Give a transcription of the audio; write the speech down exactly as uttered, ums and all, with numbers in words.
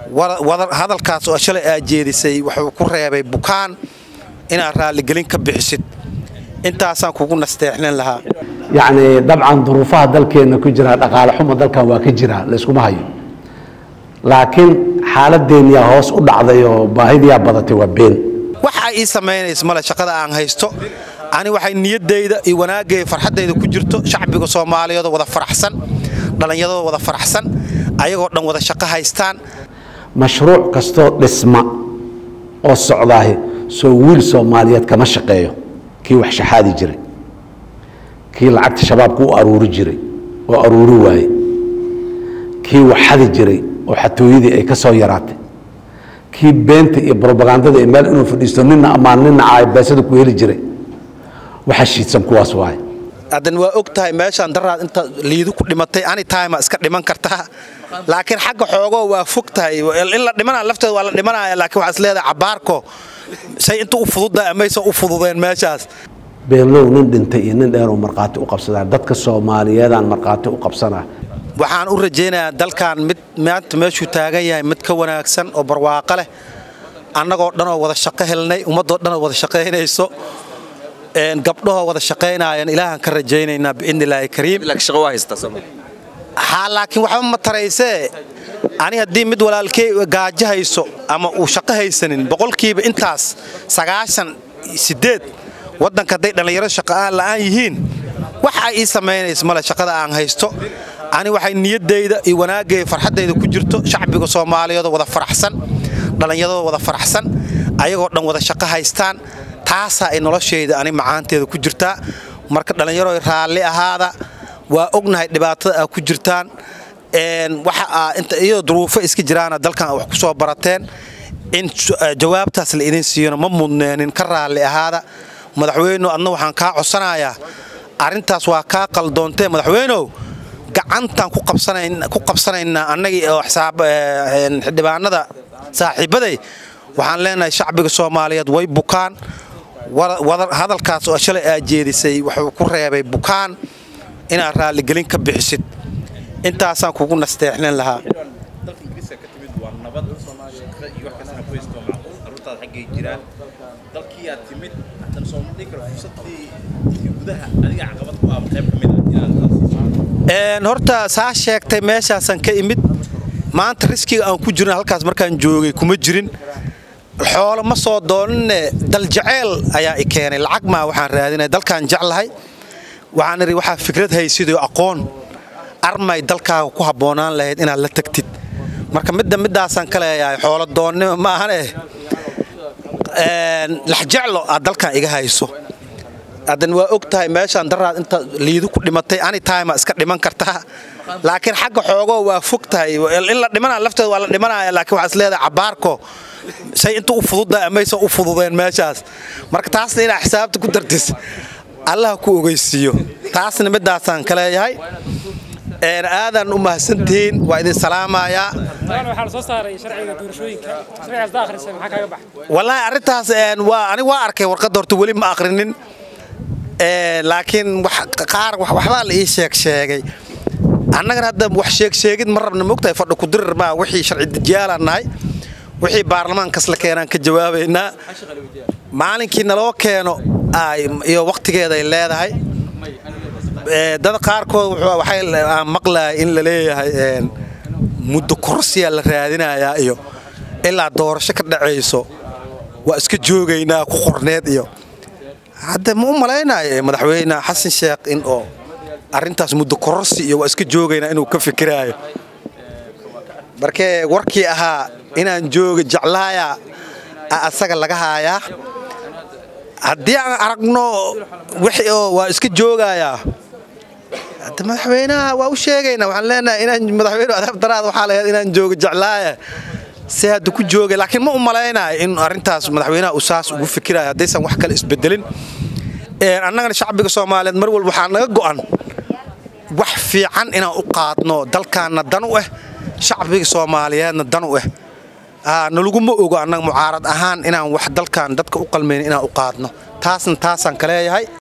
hadalkaas oo shalay aa jeedisay wuxuu ku reebay bukaan inaad raaligelin ka bixisid intaasaan kugu nasteexnan lahaa يعني طبعا ظروفها dalkeena ku jira dhaqaale xumo dalkan waa ka jira la isku ma hayo laakiin xaaladeena hoos u dhacday oo baahidiya badatay waa been waxa ay sameeyeen mala shaqada aan haysto ani waxay niyadeyda iyo wanaagay farxadeyda ku jirto shacbiga Soomaaliyeed wada faraxsan dhalinyarada wada faraxsan ayagoo dhan wada shaqo haystaan mashruuc kasto dhisma oo socdaahay soo wiil Soomaaliyeed kama shaqeeyo kii wax shaxaadi jiray kii lacagta shabaabku u aruuri jiray oo aruuri waayay kii wax xadi jiray oo xatooyadii ay ka soo yaraatay kii beenta iyo propagandada ee meel inuu fadhiisto ninna amaan ninna ay beesada ku heli jiray waxa shiidsan kuwaas waay adan waa ogtahay meeshan daraad inta liidu ku dhimatay ani time iska dhiman kartaa laakiin xagga xoogo waa fogtahay in la dhimanaa lafteeda waa la dhimanaya laakiin waxa isleedahay cabaarko say inta u fududaa amayso u fududeen meeshaas beelow nin dhintay iyo nin dheer oo marqaati u qabsadaan dadka Soomaaliyeed aan marqaati u qabsanaa waxaan u rajeynayaa dalkan mid maanta meeshu taagan yahay mid ka wanaagsan oo barwaaqo leh annagoo dhan oo wada shaqo helnay ummadoo dhan oo wada shaqeynayso een gabdhaha wada shaqeynayaan ilaahan ka rajeynaynaa biidnillaahi kariim laakiin shaqo waa haysta Soomaaliya ha laakiin waxa ma taraysay ani hadii mid walaalkay gaajo hayso ama uu shaqo haysanin boqolkiiba intaas sagaashan iyo sideed wadanka day dhalinyaro shaqo aan la'aan yihiin waxa ay sameeyeen mala shaqada aan haysto ani waxay niyadeyda iyo wanaagay farxadeyda ku jirto shacbiga Soomaaliyeed wada faraxsan dhalinyarada wada faraxsan ayagoo dhan wada shaqo haystaan taasa ay nolosheyda ani macaanteeda ku jirta marka dhalinyaro raali ahaada waa ognahay dhibaatada ay ku jirtaan een waxa inta iyo duruufo iska jiraan dalkan wax ku soo barateen in jawaabtaas la idin siiyano ma mudneenin ka raali ahaada madaxweynuhu adna waxaan ka codsanayaa arintaas waa ka qaldoontay madaxweynuhu gacantan ku qabsanayna ku qabsanayna annaga oo xisaab xildhibaanada saaxiibaday waxaan leenahay shacbiga Soomaaliyeed way bukaan wada hadalkaas oo shalay aa jeedisay wuxuu ku reebay bukaan inaad raaligelin ka bixisid intaasaan kugu nasteexnan lahaa dalka Ingiriiska ka timid waa nabad Soomaaliyeed iyo wax kasta ku haysto carruurtaada xaggay jiraan dalkii aad timid haddana Soomaaliya kala fursadii gudaha adiga caqabad ku ah qayb kamid ah een horta saa sheegtay meeshaasan ka imid maanta riskiga aan ku jirno halkaas markaan joogay kuma jirin xoolo ma soo doonne dal jaceyl ayaa i keenay lacag ma waxaan raadinay dalkan jeclahay waxaan iri waxa fikrad haysido aqoon armay dalkaaga ku haboonaan lahayd inaad la tagtid marka midda midaasan kale yahay xoolo doonne ma ahan ee een lax jeclo aad dalkan iga hayso adan waa ogtahay meeshan daraad inta liidu ku dhimatay ani time iska dhiman kartaa laakiin xagga xoogo waa fogtahay in la dhimanaa lafteeda waa la dhimanaya laakiin waxa isleedahay cabaarko say inta u fududaa amayso u fududeen meeshaas marka taasna ina xisaabta ku dartis Allah ku ogeysiyo taasna midaasan kale yahay een aadan u mahadsantiin waa idin salaamaya waxaan soo saaray sharciga doorashooyinka sharcigaas daaqrisay maxaa kaaga baxay wallahi arintaas een waa ani waa arkay warqad horta wali ma aqrinin ee laakiin wax qaar wax waxba la ii sheeg sheegay annagana hadda wax sheeg sheegid ma rabna moogtahay fadhi ku dirir ma wixii sharci dajaalanahay wixii baarlamaanka isla keenan ka jawaabeynaa maalinkii naloo keeno ay iyo waqtigeeda ay leedahay ee dad qaar kood waxay maqlaa in la leeyahay een muddo kursiya la raadinayaa iyo ilaa doorasho ka dhaceyso waa iska joogaynaa ku qorneed iyo hadda ma u maleynaayo madaxweyne Xasan Sheekh in oo arintaas muddo kororsi iyo waa iska joogayna inuu ka fikiraayo markee warkii ahaa inaan jooga jeclaaya asaga laga haayaa haddii aan aragno wixii oo waa iska joogaya hadda madaxweynaha waa u sheegayna waxaan leenahay inaan madaxweyne adab daraad waxa la inaan jooga jeclaaya si hadda ku joogay laakiin ma u maleynaayo in arintaas madaxweynaha uu saas ugu fikiraayo hadaysan wax kale isbedelin ee annagana shacbiga Soomaaliyeed mar walba waxa naga go'an wax fiican inaan u qaadno dalkaana dan u ah shacbiga Soomaaliyeedna dan u ah ah nalagu ma ogo annaga mucaarad ahaan inaan wax dalkan dadka u qalmeen inaan u qaadno taasna taasan kale yahay